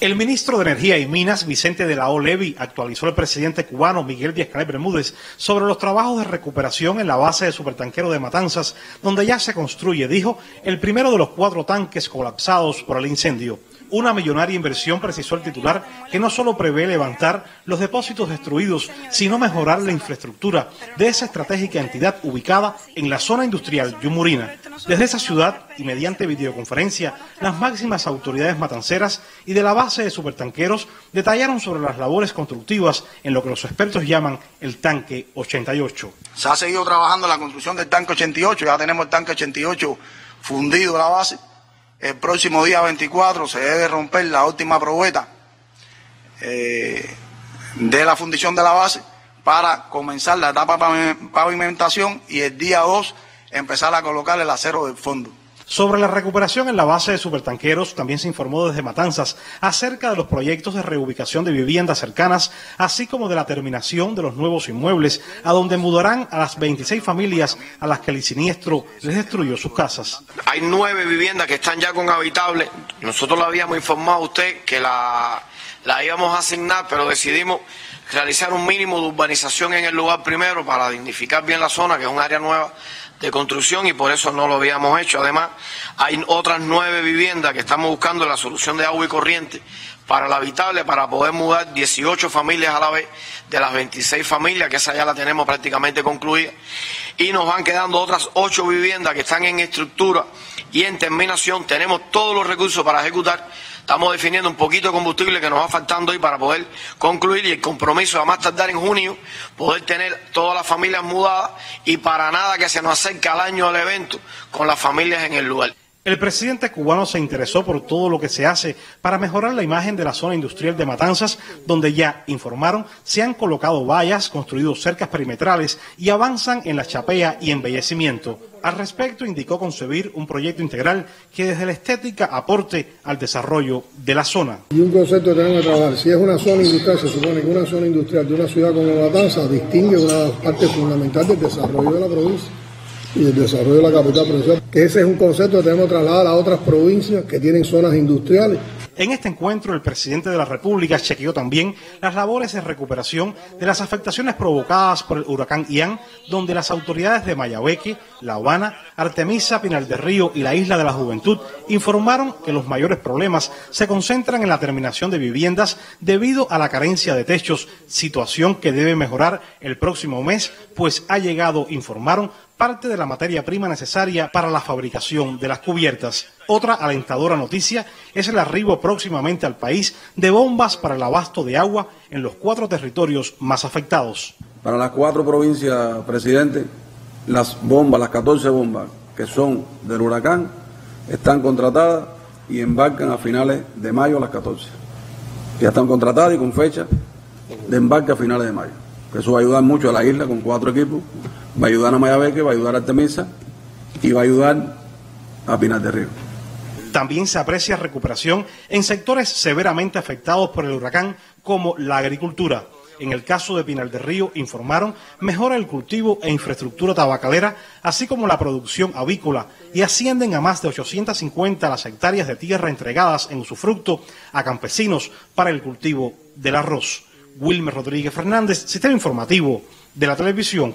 El ministro de Energía y Minas, Vicente de la O. Levi, actualizó al presidente cubano Miguel Díaz-Canel Bermúdez sobre los trabajos de recuperación en la base de supertanquero de Matanzas, donde ya se construye, dijo, el primero de los 4 tanques colapsados por el incendio. Una millonaria inversión, precisó el titular, que no solo prevé levantar los depósitos destruidos, sino mejorar la infraestructura de esa estratégica entidad ubicada en la zona industrial Yumurina. Desde esa ciudad y mediante videoconferencia, las máximas autoridades matanceras y de la base de supertanqueros detallaron sobre las labores constructivas en lo que los expertos llaman el tanque 88. Se ha seguido trabajando en la construcción del tanque 88, ya tenemos el tanque 88 fundido la base. El próximo día 24 se debe romper la última probeta de la fundición de la base para comenzar la etapa de pavimentación y el día 2 empezar a colocar el acero del fondo. Sobre la recuperación en la base de supertanqueros también se informó desde Matanzas acerca de los proyectos de reubicación de viviendas cercanas, así como de la terminación de los nuevos inmuebles, a donde mudarán a las 26 familias a las que el siniestro les destruyó sus casas. Hay 9 viviendas que están ya con habitables. Nosotros le habíamos informado a usted que la íbamos a asignar, pero decidimos realizar un mínimo de urbanización en el lugar primero para dignificar bien la zona, que es un área nueva de construcción, y por eso no lo habíamos hecho. Además, hay otras 9 viviendas que estamos buscando la solución de agua y corriente para el habitable, para poder mudar 18 familias a la vez de las 26 familias, que esa ya la tenemos prácticamente concluida, y nos van quedando otras 8 viviendas que están en estructura y en terminación. Tenemos todos los recursos para ejecutar. Estamos definiendo un poquito de combustible que nos va faltando hoy para poder concluir, y el compromiso a más tardar en junio poder tener todas las familias mudadas y para nada que se nos acerque al año del evento con las familias en el lugar. El presidente cubano se interesó por todo lo que se hace para mejorar la imagen de la zona industrial de Matanzas, donde ya, informaron, se han colocado vallas, construido cercas perimetrales y avanzan en la chapea y embellecimiento. Al respecto, indicó concebir un proyecto integral que desde la estética aporte al desarrollo de la zona. Y un concepto que tenemos que trabajar: si es una zona industrial, se supone que una zona industrial de una ciudad como Matanzas distingue una parte fundamental del desarrollo de la provincia y el desarrollo de la capital provincial, que ese es un concepto que tenemos que trasladar a otras provincias que tienen zonas industriales. En este encuentro, el presidente de la República chequeó también las labores de recuperación de las afectaciones provocadas por el huracán Ian, donde las autoridades de Mayabeque, La Habana, Artemisa, Pinar del Río y la Isla de la Juventud informaron que los mayores problemas se concentran en la terminación de viviendas debido a la carencia de techos, situación que debe mejorar el próximo mes, pues ha llegado, informaron, parte de la materia prima necesaria para la fabricación de las cubiertas. Otra alentadora noticia es el arribo próximamente al país de bombas para el abasto de agua en los 4 territorios más afectados. Para las 4 provincias, presidente, las 14 bombas que son del huracán están contratadas y embarcan a finales de mayo las 14. Ya están contratadas y con fecha de embarque a finales de mayo. Eso va a ayudar mucho a la isla con 4 equipos. Va a ayudar a Mayabeque, va a ayudar a Artemisa y va a ayudar a Pinar del Río. También se aprecia recuperación en sectores severamente afectados por el huracán, como la agricultura. En el caso de Pinar del Río, informaron, mejora el cultivo e infraestructura tabacalera, así como la producción avícola, y ascienden a más de 850 las hectáreas de tierra entregadas en usufructo a campesinos para el cultivo del arroz. Wilmer Rodríguez Fernández, Sistema Informativo de la Televisión